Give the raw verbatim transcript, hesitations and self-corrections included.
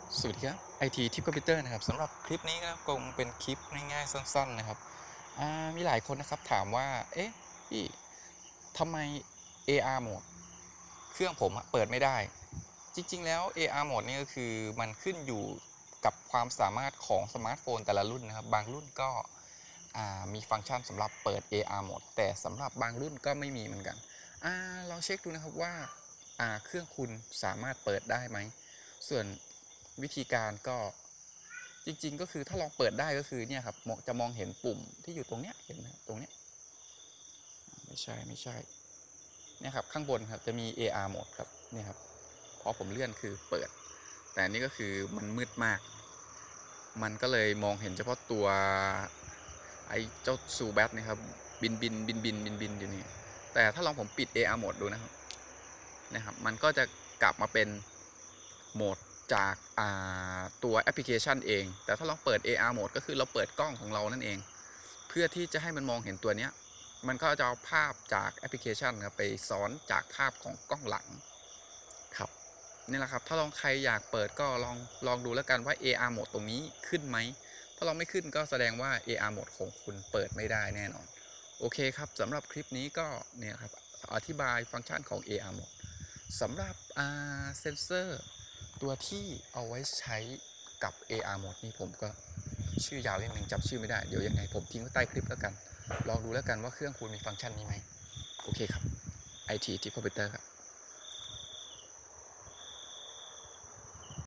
สวัสดีครับ ไอ ที ทิปคอมพิวเตอร์นะครับสำหรับคลิปนี้ก็คงเป็นคลิปง่ายๆสั้นๆนะครับอ่ามีหลายคนนะครับถามว่าเอ๊ะพี่ทำไม เอ อาร์ Mode เครื่องผมอะเปิดไม่ได้จริงๆแล้ว เอ อาร์ Mode นี่ก็คือมันขึ้นอยู่กับความสามารถของสมาร์ทโฟนแต่ละรุ่นนะครับบางรุ่นก็อ่ามีฟังก์ชันสำหรับเปิด เอ อาร์ Mode แต่สำหรับบางรุ่นก็ไม่มีเหมือนกันอ่าลองเช็คดูนะครับว่าอ่าเครื่องคุณสามารถเปิดได้ไหมส่วนวิธีการก็จริงๆก็คือถ้าลองเปิดได้ก็คือเนี่ยครับจะมองเห็นปุ่มที่อยู่ตรงเนี้ยเห็นไหมตรงเนี้ยไม่ใช่ไม่ใช่เนี่ยครับข้างบนครับจะมี เอ อาร์ Mode ครับเนี่ยครับพอผมเลื่อนคือเปิดแต่นี่ก็คือมันมืดมากมันก็เลยมองเห็นเฉพาะตัวไอ้เจ้าซูแบทนะครับบินบินบินบินบินบินอยู่นี่แต่ถ้าลองผมปิด เอ อาร์ Mode ดูนะครับนะครับมันก็จะกลับมาเป็นโหมดจากตัวแอปพลิเคชันเองแต่ถ้าเราเปิด เอ อาร์ Mode ก็คือเราเปิดกล้องของเรานั่นเองเพื่อที่จะให้มันมองเห็นตัวนี้มันก็จะเอาภาพจากแอปพลิเคชันครับไปซ้อนจากภาพของกล้องหลังครับนี่แหละครับถ้าลองใครอยากเปิดก็ลองลองดูแล้วกันว่า เอ อาร์ Mode ตรงนี้ขึ้นไหมถ้าลองไม่ขึ้นก็แสดงว่า เอ อาร์ Mode ของคุณเปิดไม่ได้แน่นอนโอเคครับสำหรับคลิปนี้ก็เนี่ยครับอธิบายฟังก์ชันของ เอ อาร์ Mode สำหรับเซนเซอร์ตัวที่เอาไว้ใช้กับ เอ อาร์ Mode นี่ผมก็ชื่อยาวนิดนึงจำชื่อไม่ได้เดี๋ยวยังไงผมทิ้งไว้ใต้คลิปแล้วกันลองดูแล้วกันว่าเครื่องคุณมีฟังก์ชันนี้ไหมโอเคครับ ไอ ที ที่คอมพิวเตอร์ครับ